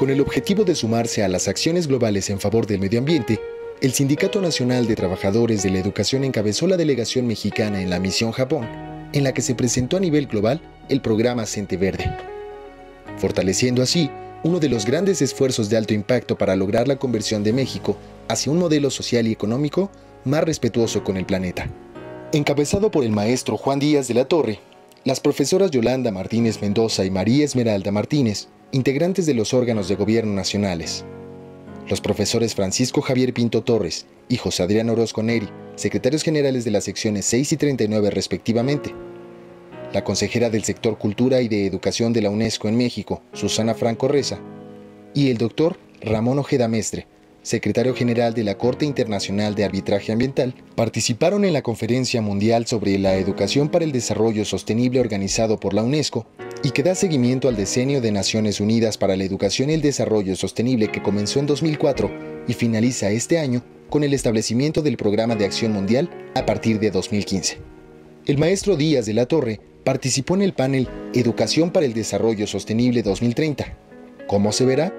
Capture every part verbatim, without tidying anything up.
Con el objetivo de sumarse a las acciones globales en favor del medio ambiente, el Sindicato Nacional de Trabajadores de la Educación encabezó la delegación mexicana en la misión Japón, en la que se presentó a nivel global el programa CENTE Verde, fortaleciendo así uno de los grandes esfuerzos de alto impacto para lograr la conversión de México hacia un modelo social y económico más respetuoso con el planeta. Encabezado por el maestro Juan Díaz de la Torre, las profesoras Yolanda Martínez Mendoza y María Esmeralda Martínez, integrantes de los órganos de gobierno nacionales, los profesores Francisco Javier Pinto Torres y José Adrián Orozco Neri, secretarios generales de las secciones seis y treinta y nueve respectivamente, la consejera del sector Cultura y de Educación de la UNESCO en México, Susana Franco Reza, y el doctor Ramón Ojeda Mestre, secretario general de la Corte Internacional de Arbitraje Ambiental, participaron en la Conferencia Mundial sobre la Educación para el Desarrollo Sostenible organizado por la UNESCO y que da seguimiento al Decenio de Naciones Unidas para la Educación y el Desarrollo Sostenible que comenzó en dos mil cuatro y finaliza este año con el establecimiento del Programa de Acción Mundial a partir de dos mil quince. El maestro Díaz de la Torre participó en el panel Educación para el Desarrollo Sostenible dos mil treinta. ¿Cómo se verá?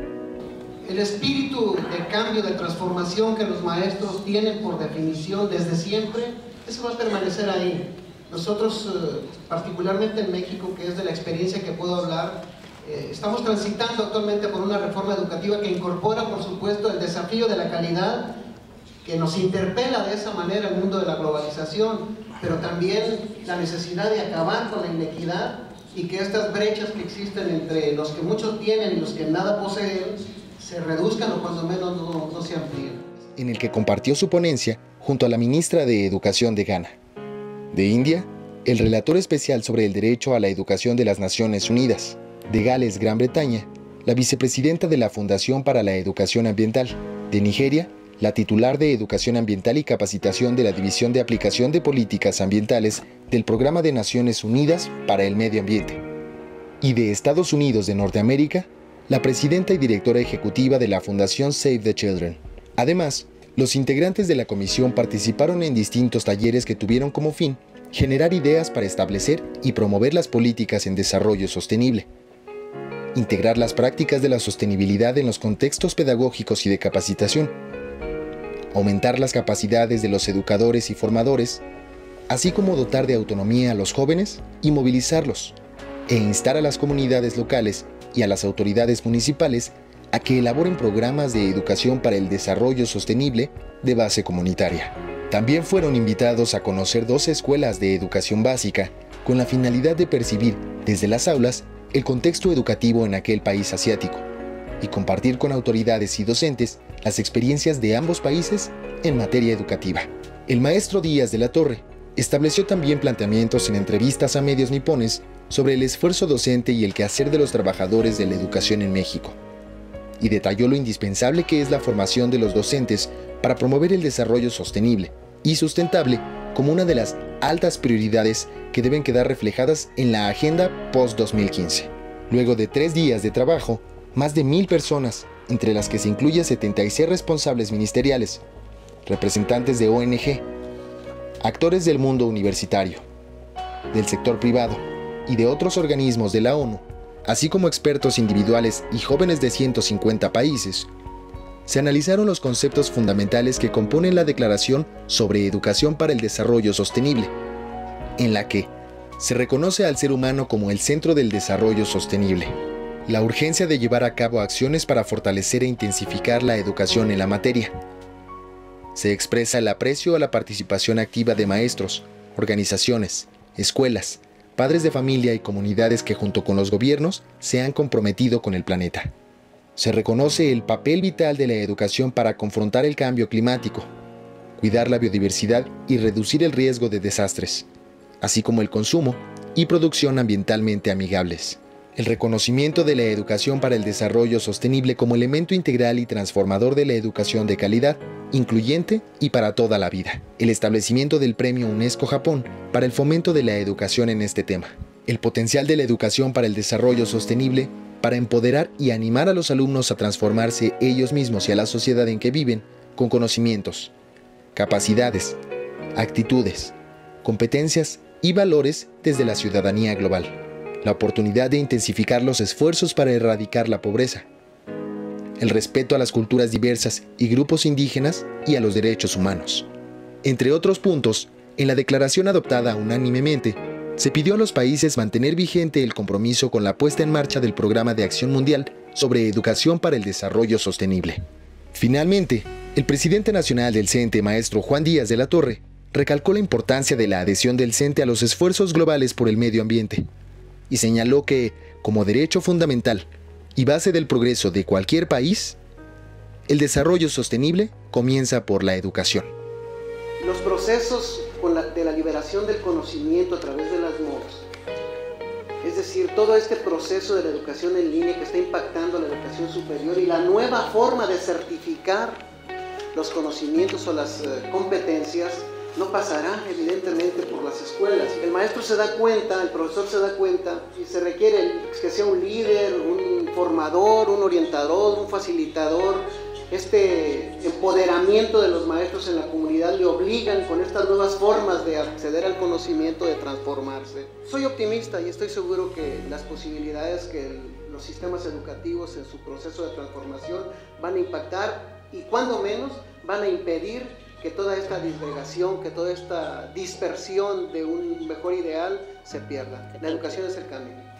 El espíritu de cambio, de transformación que los maestros tienen por definición desde siempre, eso va a permanecer ahí. Nosotros, eh, particularmente en México, que es de la experiencia que puedo hablar, eh, estamos transitando actualmente por una reforma educativa que incorpora, por supuesto, el desafío de la calidad, que nos interpela de esa manera el mundo de la globalización, pero también la necesidad de acabar con la inequidad y que estas brechas que existen entre los que muchos tienen y los que nada poseen se reduzcan o cuando menos no, no se amplíen. En el que compartió su ponencia junto a la ministra de Educación de Ghana. De India, el relator especial sobre el derecho a la educación de las Naciones Unidas. De Gales, Gran Bretaña, la vicepresidenta de la Fundación para la Educación Ambiental. De Nigeria, la titular de Educación Ambiental y Capacitación de la División de Aplicación de Políticas Ambientales del Programa de Naciones Unidas para el Medio Ambiente. Y de Estados Unidos de Norteamérica, la presidenta y directora ejecutiva de la Fundación Save the Children. Además, los integrantes de la comisión participaron en distintos talleres que tuvieron como fin generar ideas para establecer y promover las políticas en desarrollo sostenible, integrar las prácticas de la sostenibilidad en los contextos pedagógicos y de capacitación, aumentar las capacidades de los educadores y formadores, así como dotar de autonomía a los jóvenes y movilizarlos, e instar a las comunidades locales y a las autoridades municipales a que elaboren programas de educación para el desarrollo sostenible de base comunitaria. También fueron invitados a conocer dos escuelas de educación básica con la finalidad de percibir desde las aulas el contexto educativo en aquel país asiático y compartir con autoridades y docentes las experiencias de ambos países en materia educativa. El maestro Díaz de la Torre estableció también planteamientos en entrevistas a medios nipones sobre el esfuerzo docente y el quehacer de los trabajadores de la educación en México, y detalló lo indispensable que es la formación de los docentes para promover el desarrollo sostenible y sustentable como una de las altas prioridades que deben quedar reflejadas en la agenda post dos mil quince. Luego de tres días de trabajo, más de mil personas, entre las que se incluyen setenta y seis responsables ministeriales, representantes de O N G, actores del mundo universitario, del sector privado y de otros organismos de la ONU, así como expertos individuales y jóvenes de ciento cincuenta países, se analizaron los conceptos fundamentales que componen la Declaración sobre Educación para el Desarrollo Sostenible, en la que se reconoce al ser humano como el centro del desarrollo sostenible, la urgencia de llevar a cabo acciones para fortalecer e intensificar la educación en la materia. Se expresa el aprecio a la participación activa de maestros, organizaciones, escuelas, padres de familia y comunidades que junto con los gobiernos se han comprometido con el planeta. Se reconoce el papel vital de la educación para confrontar el cambio climático, cuidar la biodiversidad y reducir el riesgo de desastres, así como el consumo y producción ambientalmente amigables. El reconocimiento de la educación para el desarrollo sostenible como elemento integral y transformador de la educación de calidad, incluyente y para toda la vida. El establecimiento del Premio UNESCO Japón para el fomento de la educación en este tema. El potencial de la educación para el desarrollo sostenible para empoderar y animar a los alumnos a transformarse ellos mismos y a la sociedad en que viven con conocimientos, capacidades, actitudes, competencias y valores desde la ciudadanía global. La oportunidad de intensificar los esfuerzos para erradicar la pobreza, el respeto a las culturas diversas y grupos indígenas y a los derechos humanos. Entre otros puntos, en la declaración adoptada unánimemente, se pidió a los países mantener vigente el compromiso con la puesta en marcha del Programa de Acción Mundial sobre Educación para el Desarrollo Sostenible. Finalmente, el presidente nacional del CENTE, maestro Juan Díaz de la Torre, recalcó la importancia de la adhesión del CENTE a los esfuerzos globales por el medio ambiente y señaló que, como derecho fundamental y base del progreso de cualquier país, el desarrollo sostenible comienza por la educación. Los procesos de la liberación del conocimiento a través de las M O Cs, es decir, todo este proceso de la educación en línea que está impactando a la educación superior y la nueva forma de certificar los conocimientos o las competencias, no pasará evidentemente por las escuelas. El maestro se da cuenta, el profesor se da cuenta y se requiere que sea un líder, un formador, un orientador, un facilitador. Este empoderamiento de los maestros en la comunidad le obligan con estas nuevas formas de acceder al conocimiento, de transformarse. Soy optimista y estoy seguro que las posibilidades que el, los sistemas educativos en su proceso de transformación van a impactar y cuando menos van a impedir que toda esta disgregación, que toda esta dispersión de un mejor ideal se pierda. La educación es el camino.